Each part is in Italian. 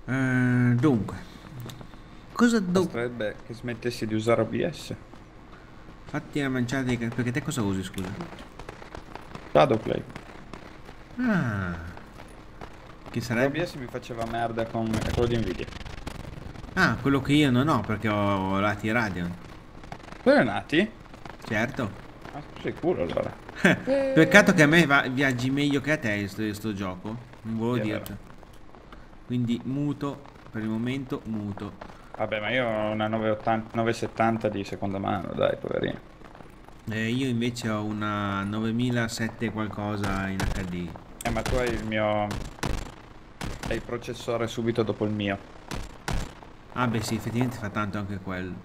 Dunque, cosa Basterebbe che smettessi di usare OBS. fatti la manciata perché te cosa usi, scusa? Shadowplay. Ah, che sarebbe? L'OBS mi faceva merda con quello di Nvidia. Ah, quello che io non ho perché ho lati Radeon. Dove nati? Certo. Ah, sei sicuro allora. Peccato che a me viaggi meglio che a te sto gioco. Non volevo Sì, è vero. dirti. Quindi muto, per il momento muto. Vabbè, ma io ho una 980, 970 di seconda mano, dai, poverino. Io invece ho una 9007 qualcosa in HD. Ma tu hai il mio... hai il processore subito dopo il mio. Ah beh sì, effettivamente fa tanto anche quello.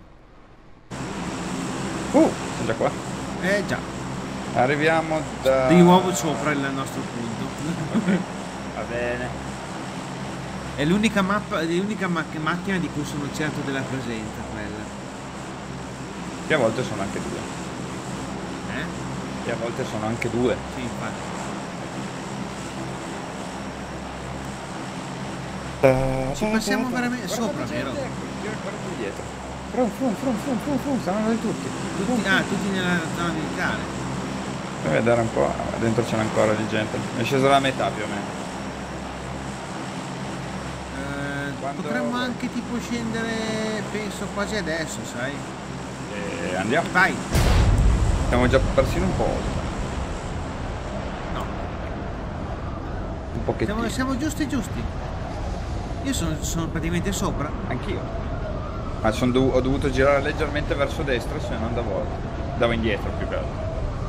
Sono già qua. Già, Arriviamo di nuovo da... sopra il nostro punto. Ok, va bene. È l'unica mappa, è l'unica macchina di cui sono certo della presenza, quella. Che a volte sono anche due. Eh? Che a volte sono anche due. Sì, infatti. Ci passiamo veramente Guarda sopra, la vero? gente, ecco, guarda qui dietro. Frum, stanno lì tutti. Frum, frum. Tutti nella zona militare. Fammi vedere un po', dentro c'è ancora di gente. È scesa la metà più o meno. Quando Potremmo vuoi. anche tipo scendere, penso quasi adesso, sai? E andiamo. Vai! Siamo già persino un po' oltre. No, Un pochettino. siamo giusti giusti. Io sono praticamente sopra. Anch'io. Ma ho dovuto girare leggermente verso destra, se no andavo, andavo indietro più che altro.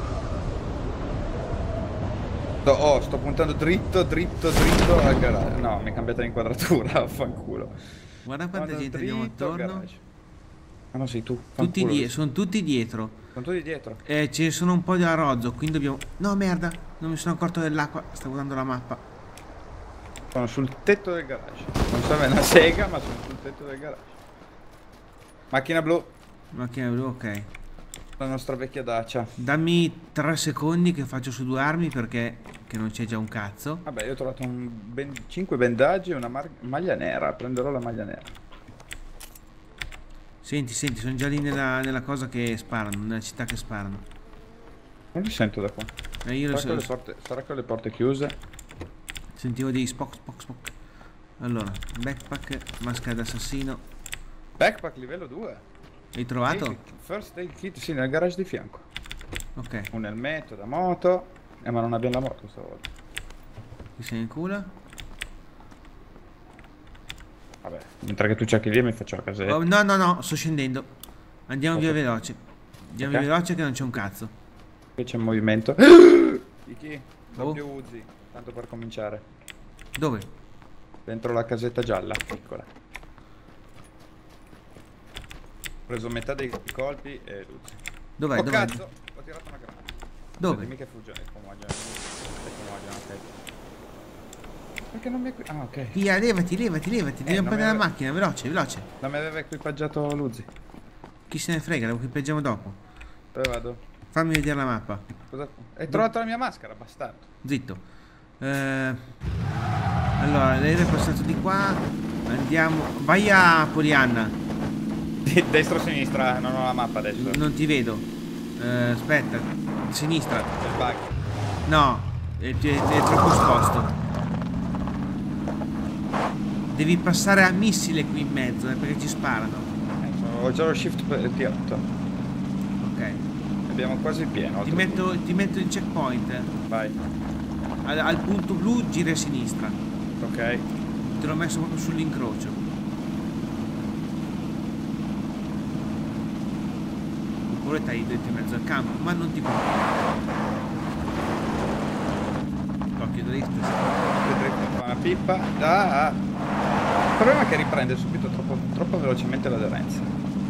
Sto puntando dritto al garage. No, mi è cambiata l'inquadratura, vaffanculo. Guarda quanta Vado gente abbiamo dritto al attorno. garage. Ah no, sei tu, fanculo. Sono tutti dietro. Sono tutti dietro. Ce ne sono un po' di a rozzo, quindi dobbiamo... No, merda, non mi sono accorto dell'acqua. Stavo dando la mappa. Sono sul tetto del garage. Non serve una sega, ma sono sul tetto del garage. Macchina blu, Macchina blu, ok. la nostra vecchia Dacia. Dammi 3 secondi che faccio su due armi perché che non c'è già un cazzo. Vabbè, io ho trovato 5 bendaggi e una maglia nera. Prenderò la maglia nera. Senti, sono già lì nella cosa che sparano, nella città che sparano. Non li sento da qua. Io lo Sarà che ho le porte chiuse? sentivo dei spock, spock, spock. Allora, backpack, maschera d'assassino. Backpack livello 2. Hai trovato? First aid kit, sì, nel garage di fianco. Ok, Un elmetto da moto. Ma non abbiamo la moto stavolta. chi se ne incula? Vabbè, mentre che tu cerchi lì mi faccio la Oh, casetta. no, sto scendendo. Andiamo via Ok. veloce. Andiamo via Ok. veloce che non c'è un cazzo. Qui c'è un movimento. Iki, Oh, doppio Uzi. Tanto per cominciare. dove? Dentro la casetta gialla, piccola. Ho preso metà dei colpi e l'Uzi. Dov'è? Oh Dov'è? cazzo! Ho tirato una granata. Dove? Dimmi che fugge. Ok. Perché non mi è qui? Ah, ok. Via, levati. Dobbiamo Non mi prendere la aveva, macchina, veloce. non mi aveva equipaggiato l'Uzi. Chi se ne frega, lo equipaggiamo dopo. Dove vado? Fammi vedere la mappa. Cosa? Hai trovato la mia maschera, bastardo. Zitto. Allora, l'aereo è passato di qua. Andiamo. Vai a Polianna. Destra o sinistra? Non ho la mappa adesso. Non ti vedo. Aspetta. Sinistra. C'è il bug. No, è troppo esposto. Devi passare a missile qui in mezzo, perché ci sparano. Ho già lo shift T8. Ok. Abbiamo quasi il pieno. Oltretutto. Ti metto il checkpoint. Vai. Al punto blu giri a sinistra. Ok. Te l'ho messo proprio sull'incrocio. Oppure t'hai detto in mezzo al campo, ma non ti conviene. L'occhio drift. Vedrete qua una pippa. Ah. Il problema è che riprende subito troppo velocemente l'aderenza.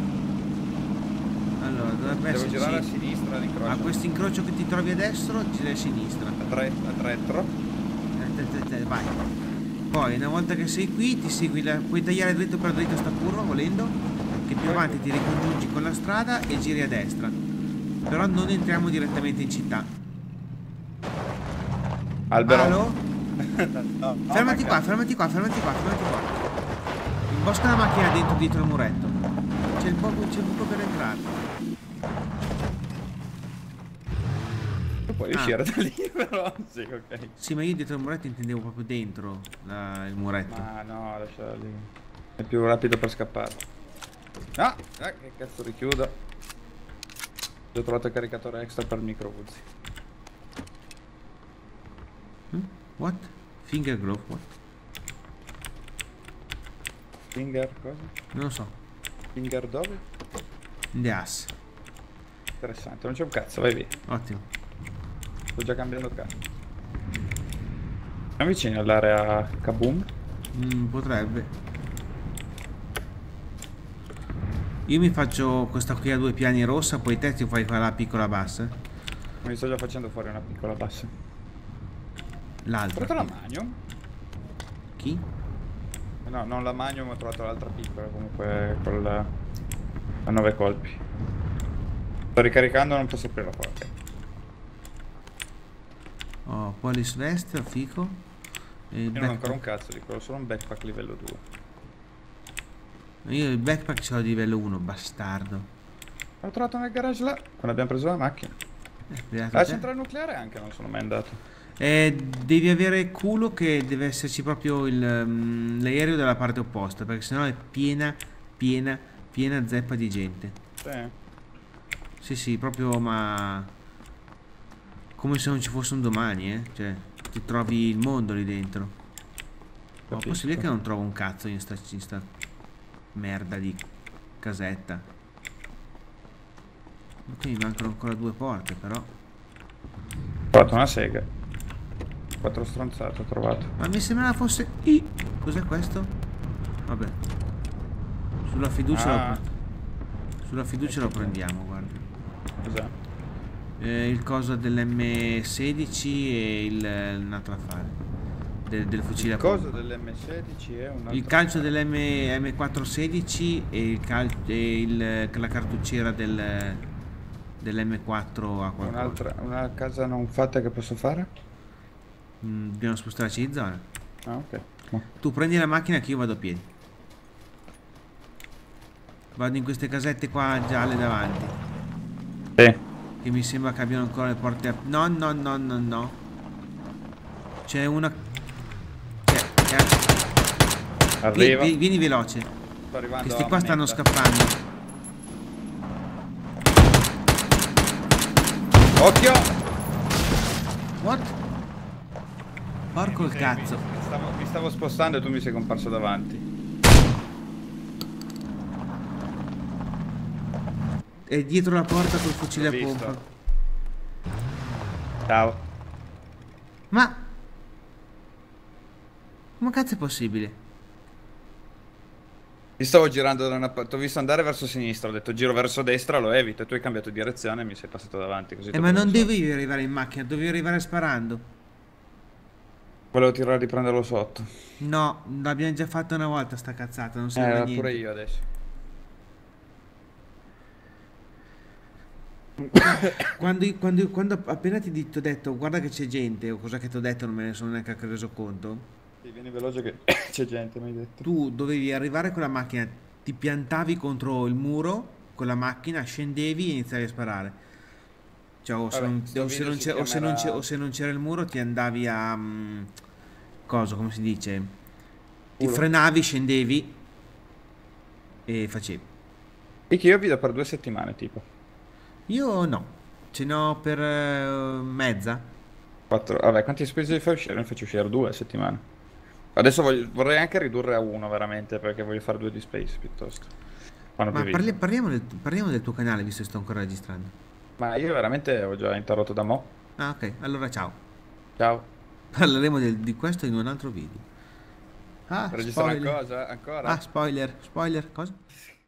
Allora, dovrebbe Devo girare a esserci... sinistra A all'incrocio. questo incrocio che ti trovi a destra, giri a sinistra. A retro. Vai. Poi, una volta che sei qui, ti segui puoi tagliare dritto per dritto sta curva volendo, che più avanti ti ricongiungi con la strada e giri a destra. Però non entriamo direttamente in città. Albero. Alo? No, Fermati qua, manca. fermati qua. Bosca la macchina dentro, dietro il muretto. C'è il buco per entrare. Tu puoi uscire da lì, però. Sì, ok. Sì, ma io dietro il muretto intendevo proprio dentro il muretto. Ma no, lasciala lì. È più rapido per scappare. Ah, che cazzo richiudo. Ho trovato il caricatore extra per micro Uzi. What? Finger glove, what? Finger cosa? Non lo so. Finger dove? In the ass. Interessante, non c'è un cazzo, vai via. Ottimo. Sto già cambiando cazzo. Siamo vicini all'area Kaboom? Potrebbe. Io mi faccio questa qui a 2 piani rossa, poi te ti fai quella piccola bassa. Mi sto già facendo fuori una piccola bassa. L'altra. Ho trovato la Magnum? Chi? No, non la Magnum, ho trovato l'altra piccola, comunque quella a 9 colpi. Sto ricaricando, non posso aprire la porta. Oh, police vest, fico. E Io non ho ancora un cazzo di quello, solo un backpack livello 2. Io il backpack ce l'ho di livello 1, bastardo. L'ho trovato nel garage là, quando abbiamo preso la macchina. La centrale nucleare anche non sono mai andato. Devi avere culo che deve esserci proprio l'aereo dalla parte opposta, perché sennò è piena zeppa di gente. Sì. Sì, proprio, ma come se non ci fosse un domani, cioè ti trovi il mondo lì dentro. Ma è possibile che non trovo un cazzo in sta merda di casetta. Ok, mi mancano ancora 2 porte, però. Ho trovato una sega. 4 stronzate ho trovato. Ma mi sembrava fosse... Cos'è questo? Vabbè. Sulla fiducia sulla fiducia lo prendiamo, guarda. Cos'è? Il coso dell'M16 e un altro affare. Del fucile a pompa. Il coso dell'M16 è un altro. Il calcio dell'M416 e la cartucciera dell'M4 a qualcosa. Una casa non fatta che posso fare? Dobbiamo spostarci in zona. Ah, ok. Tu prendi la macchina che io vado a piedi. Vado in queste casette qua gialle davanti. Sì. Che mi sembra che abbiano ancora le porte no. C'è una... Arriva. Vieni veloce. Sto arrivando. Questi qua stanno scappando. Occhio! What? Porco il cazzo. Mi stavo spostando e tu mi sei comparso davanti. È dietro la porta col fucile a pompa. Ciao. Ma... come cazzo è possibile? Ti stavo girando da una parte, ti ho visto andare verso sinistra, ho detto giro verso destra, lo evito, e tu hai cambiato direzione e mi sei passato davanti così. Ma non dovevi arrivare in macchina, dovevi arrivare sparando. Volevo tirare di prenderlo sotto. No, l'abbiamo già fatto una volta sta cazzata, non serve a niente. Pure io adesso. Quando appena ti ho detto guarda che c'è gente, o cosa che ti ho detto non me ne sono neanche reso conto. Sì, vieni veloce che c'è gente, mi hai detto. Tu dovevi arrivare con la macchina, ti piantavi contro il muro con la macchina, scendevi e iniziavi a sparare. Cioè, o se non c'era il muro ti andavi a... cosa, come si dice? Ti frenavi, scendevi e facevi. E che io vi do per 2 settimane, tipo. Io no, ce n'ho per mezza. 4. Vabbè, quanti spesi fai uscire? Ne faccio uscire 2 a settimana. Adesso vorrei anche ridurre a 1 veramente, perché voglio fare 2 di space piuttosto. Ma parliamo del tuo canale, visto che sto ancora registrando. Ma io veramente ho già interrotto da mo'. Ah, ok, allora ciao. Ciao. Parleremo di questo in un altro video. Ah, Registrare spoiler. cosa? Ancora? Ah, spoiler, cosa?